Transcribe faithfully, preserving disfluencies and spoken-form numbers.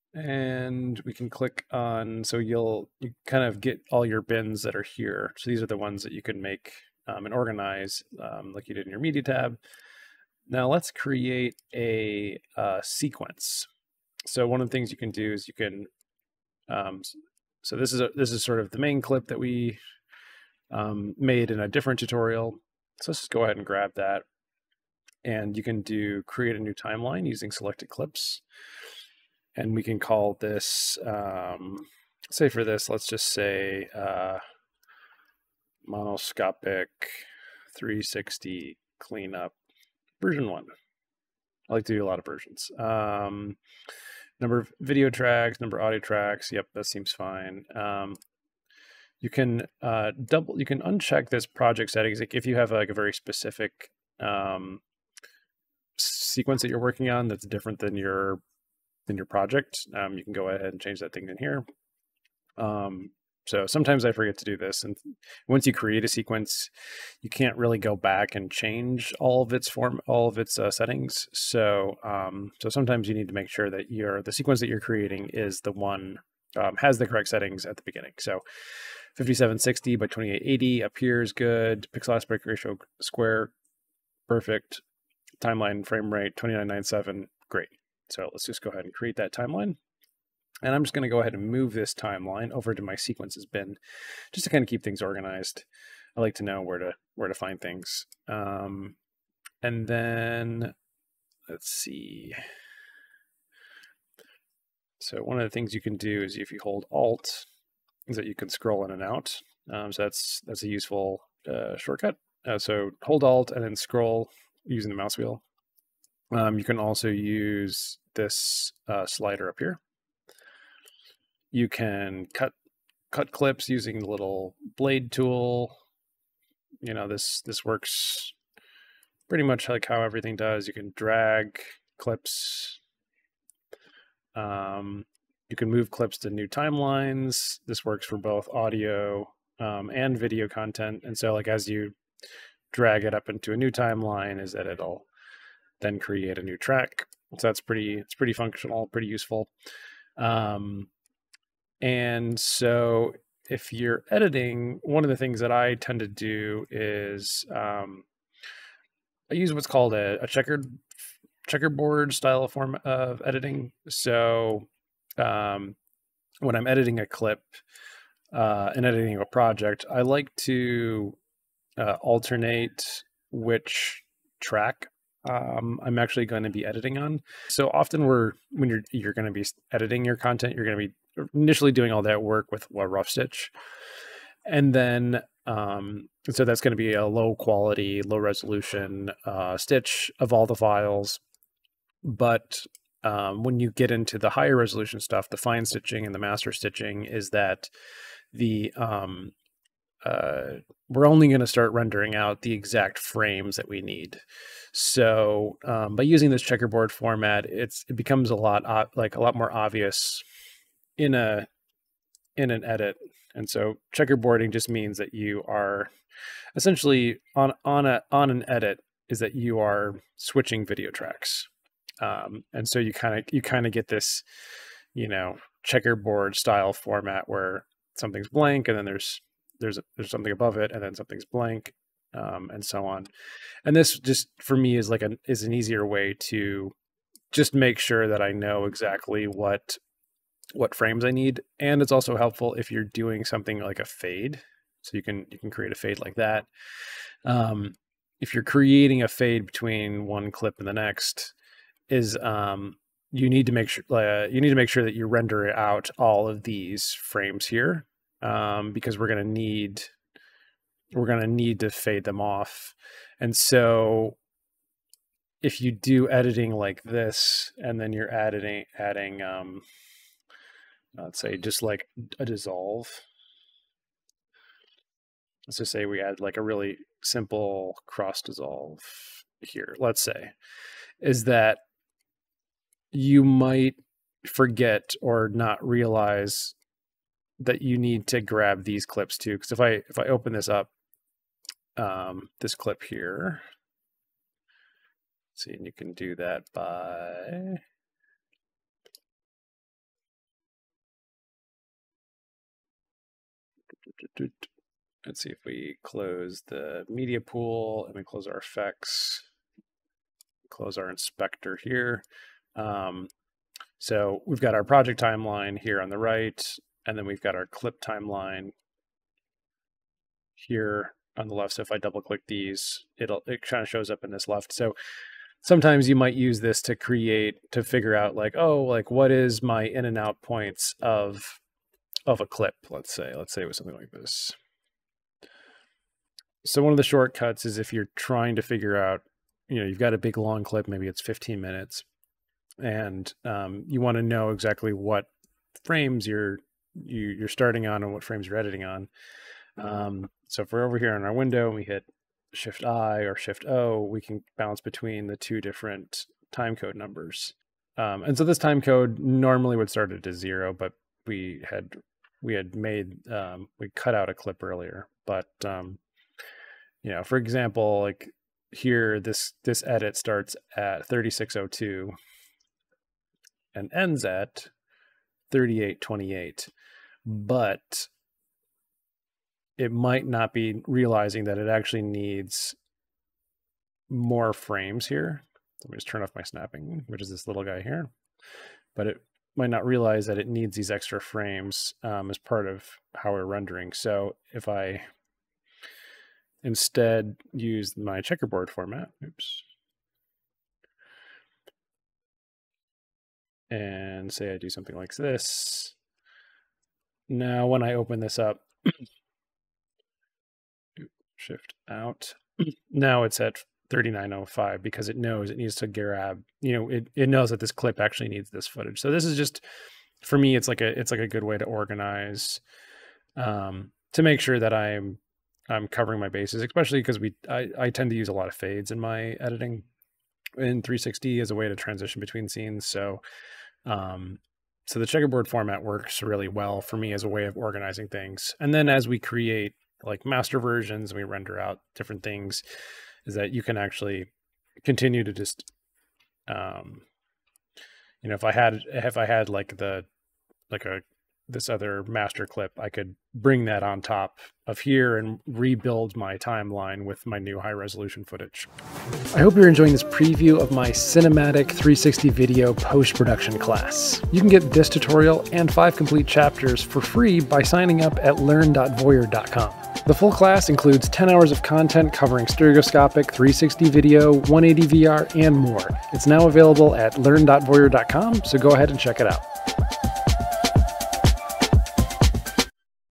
And we can click on, so you'll you kind of get all your bins that are here. So these are the ones that you can make um, and organize um, like you did in your media tab. Now let's create a uh, sequence. So one of the things you can do is you can, um, so this is a, this is sort of the main clip that we um, made in a different tutorial. So let's just go ahead and grab that. And you can do create a new timeline using selected clips. And we can call this, um, say for this, let's just say uh, Monoscopic three sixty cleanup version one. I like to do a lot of versions. Um, number of video tracks, number of audio tracks. Yep, that seems fine. Um, you can uh, double, you can uncheck this project settings. Like if you have like a very specific um, sequence that you're working on that's different than your than your project, um, you can go ahead and change that thing in here. Um, so sometimes I forget to do this, and once you create a sequence, you can't really go back and change all of its form, all of its uh, settings. So, um, so sometimes you need to make sure that your the sequence that you're creating is the one um, has the correct settings at the beginning. So, fifty-seven sixty by twenty-eight eighty appears good. Pixel aspect ratio square, perfect. Timeline frame rate twenty-nine ninety-seven, great. So let's just go ahead and create that timeline. And I'm just going to go ahead and move this timeline over to my sequences bin, just to kind of keep things organized. I like to know where to where to find things. Um, and then let's see. So one of the things you can do is if you hold Alt, is that you can scroll in and out. Um, so that's that's a useful uh, shortcut. Uh, so hold Alt and then scroll using the mouse wheel. Um, you can also use this uh, slider up here. You can cut cut clips using the little blade tool. You know, this this works pretty much like how everything does. You can drag clips. Um, you can move clips to new timelines. This works for both audio um, and video content. And so, like as you drag it up into a new timeline, is that it'll then create a new track. So that's pretty, it's pretty functional, pretty useful. Um, and so if you're editing, one of the things that I tend to do is um, I use what's called a, a checkered checkerboard style form of editing. So um, when I'm editing a clip uh, and editing a project, I like to uh, alternate which track Um, I'm actually going to be editing on. So often we're when you're you're going to be editing your content, you're going to be initially doing all that work with a rough stitch, and then um, so that's going to be a low quality, low resolution uh, stitch of all the files. But um, when you get into the higher resolution stuff, the fine stitching and the master stitching, is that the um, uh, we're only going to start rendering out the exact frames that we need. So um, by using this checkerboard format, it's it becomes a lot uh, like a lot more obvious in a in an edit. And so checkerboarding just means that you are essentially on on a on an edit is that you are switching video tracks. Um, and so you kind of you kind of get this, you know, checkerboard style format where something's blank and then there's there's there's something above it and then something's blank, um, and so on. And this just for me is like an is an easier way to just make sure that I know exactly what what frames I need. And it's also helpful if you're doing something like a fade. So you can you can create a fade like that. Um, if you're creating a fade between one clip and the next, is um, you need to make sure uh, you need to make sure that you render out all of these frames here, um, because we're going to need we're going to need to fade them off. And so if you do editing like this, and then you're adding adding um, let's say just like a dissolve. Let's just say we add like a really simple cross dissolve here, let's say, is that you might forget or not realize that you need to grab these clips too. Because if I if I open this up, um, this clip here, see, and you can do that by Let's see if we close the media pool and we close our effects, close our inspector here. Um, so we've got our project timeline here on the right, and then we've got our clip timeline here on the left. So if I double click these, it'll, it kind of shows up in this left. So sometimes you might use this to create, to figure out like, oh, like what is my in and out points of, of a clip, let's say, let's say it was something like this. So one of the shortcuts is if you're trying to figure out, you know, you've got a big long clip, maybe it's fifteen minutes, and um, you want to know exactly what frames you're you, you're starting on and what frames you're editing on. Um, so if we're over here in our window and we hit Shift I or Shift O, we can bounce between the two different time code numbers. Um, and so this time code normally would start at zero, but we had we had made um, we cut out a clip earlier, but um, you know, for example, like here, this this edit starts at thirty-six oh two and ends at thirty-eight twenty-eight, but it might not be realizing that it actually needs more frames here. Let me just turn off my snapping, which is this little guy here, but it might not realize that it needs these extra frames um, as part of how we're rendering. So if I instead use my checkerboard format, oops, and say I do something like this. Now, when I open this up, shift out, now it's at thirty-nine oh five because it knows it needs to grab, you know, it, it knows that this clip actually needs this footage. So this is just, for me, it's like a, it's like a good way to organize, um, to make sure that I'm, I'm covering my bases, especially because we I, I tend to use a lot of fades in my editing in three sixty as a way to transition between scenes. So um, so the checkerboard format works really well for me as a way of organizing things. And then as we create like master versions, we render out different things, is that you can actually continue to just, um, you know, if I had if I had like the like a this other master clip, I could bring that on top of here and rebuild my timeline with my new high resolution footage. I hope you're enjoying this preview of my cinematic three sixty video post-production class. You can get this tutorial and five complete chapters for free by signing up at learn dot voyeur dot com. The full class includes ten hours of content covering stereoscopic, three sixty video, one eighty V R, and more. It's now available at learn dot voyeur dot com, so go ahead and check it out.